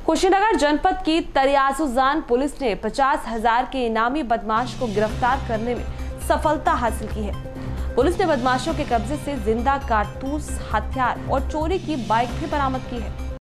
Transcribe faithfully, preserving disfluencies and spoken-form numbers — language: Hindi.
कुशीनगर जनपद की तरियासुजान पुलिस ने पचास हजार के इनामी बदमाश को गिरफ्तार करने में सफलता हासिल की है। पुलिस ने बदमाशों के कब्जे से जिंदा कारतूस, हथियार और चोरी की बाइक भी बरामद की है।